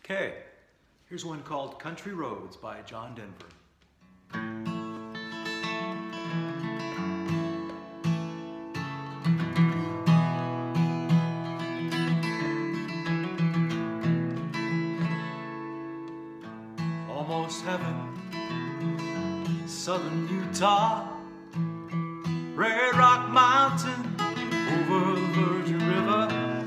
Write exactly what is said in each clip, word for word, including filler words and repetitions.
Okay, here's one called Country Roads by John Denver. Almost heaven, southern Utah, Red Rock Mountain, over the Virgin River.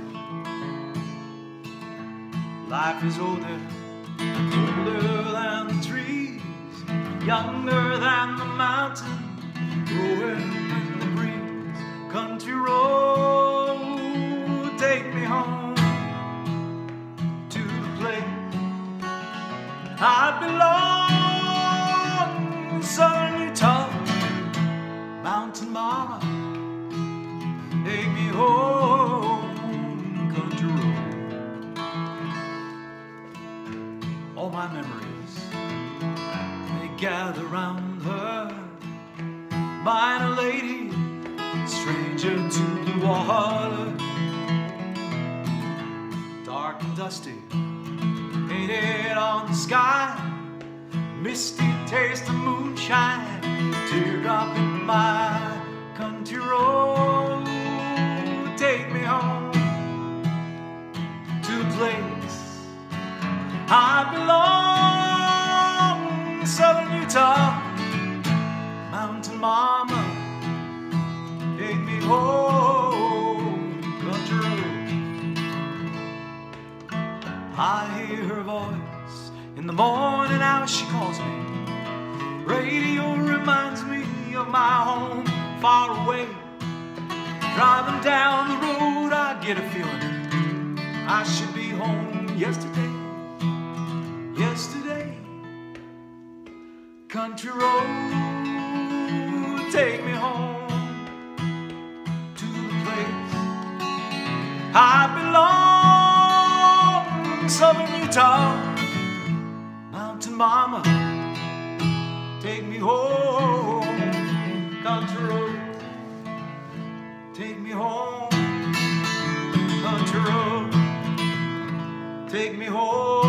Life is older, older than the trees, younger than the mountain, growing in the breeze. Country road, take me home to the place I belong, southern Utah, mountain mama, take me home, country road. All my memories, they gather round her, minor lady, stranger to the water, dark and dusty, painted on the sky, misty taste of moonshine, teardrop in my country road. Take me home to a place I belong, southern Utah, mountain mama, take me home, country road. I hear her voice in the morning hour, she calls me. Radio reminds me of my home far away. Driving down the road, I get a feeling I should be home yesterday. Yesterday, country road, take me home to the place I belong, southern Utah, mountain mama, take me home, country road, take me home, country road, take me home.